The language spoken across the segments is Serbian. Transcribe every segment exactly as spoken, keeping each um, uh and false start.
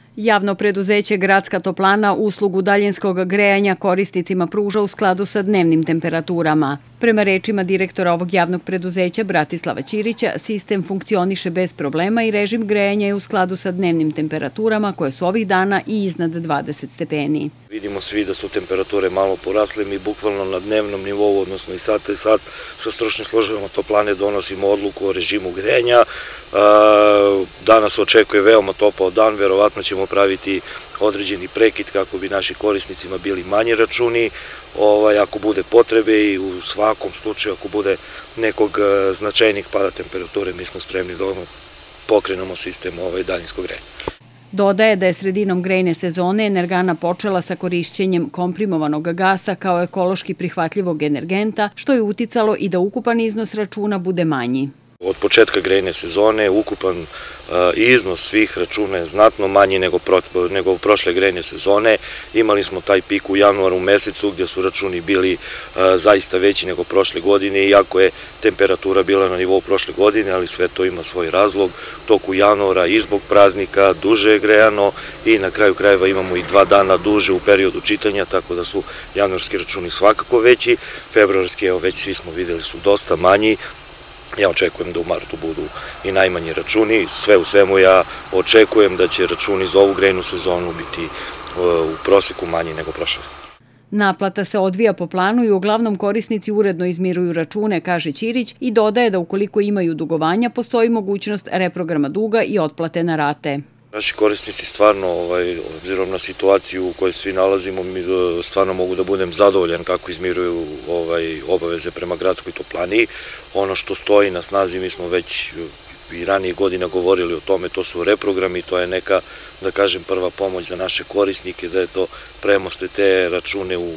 Javno preduzeće Gradska toplana uslugu daljinskog grejanja korisnicima pruža u skladu sa dnevnim temperaturama. Prema rečima direktora ovog javnog preduzeća Bratislava Ćirića, sistem funkcioniše bez problema i režim grejanja je u skladu sa dnevnim temperaturama koje su ovih dana i iznad dvadeset stepeni. Vidimo svi da su temperature malo porasle, mi bukvalno na dnevnom nivou, odnosno i sat i sat, sa stručnim službama toplane donosimo odluku o režimu grejanja. Danas očekuje veoma topao dan, verovatno ćemo praviti određeni prekid kako bi naši korisnicima bili manji računi, ako bude potrebe i u svakom slučaju ako bude nekog značajnijeg pada temperature, mi smo spremni da pokrenemo sistem daljinskog grejanja. Dodaje da je sredinom grejne sezone Energana počela sa korišćenjem komprimovanog gasa kao ekološki prihvatljivog energenta, što je uticalo i da ukupan iznos računa bude manji. Od početka grejne sezone ukupan iznos svih računa je znatno manji nego u prošle grejne sezone. Imali smo taj pik u januaru mesecu gdje su računi bili zaista veći nego prošle godine, iako je temperatura bila na nivou prošle godine, ali sve to ima svoj razlog. Toku januara i zbog praznika duže je grejano i na kraju krajeva imamo i dva dana duže u periodu čitanja, tako da su januarski računi svakako veći, februarski, evo već svi smo vidjeli, su dosta manji. Ja očekujem da u martu budu i najmanji računi, sve u svemu ja očekujem da će računi za ovu grejnu sezonu biti u proseku manji nego prošle. Naplata se odvija po planu i uglavnom korisnici uredno izmiruju račune, kaže Ćirić, i dodaje da ukoliko imaju dugovanja postoji mogućnost reprograma duga i otplate na rate. Naši korisnici stvarno, obzirom na situaciju u kojoj svi nalazimo, stvarno mogu da budem zadovoljan kako izmiruju obaveze prema Gradskoj toplani. Ono što stoji na snazi, mi smo već i ranije godina govorili o tome, to su reprogrami, to je neka, da kažem, prva pomoć za naše korisnike, da je to premoste te račune u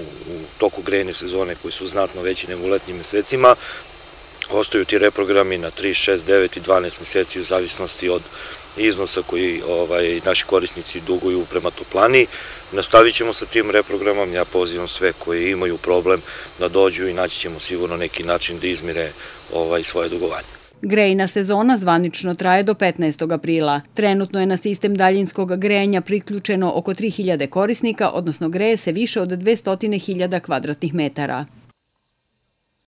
toku grejne sezone koji su znatno veći nego u letnjim mesecima. Ostaju ti reprogrami na tri, šest, devet i dvanaest meseci u zavisnosti od iznosa koji naši korisnici duguju prema toplani. Nastavit ćemo sa tim reprogramom, ja pozivam sve koji imaju problem da dođu i naći ćemo sigurno neki način da izmire svoje dugovanje. Grejna sezona zvanično traje do petnaestog aprila. Trenutno je na sistem daljinskog grejanja priključeno oko tri hiljade korisnika, odnosno greje se više od dvesta hiljada kvadratnih metara.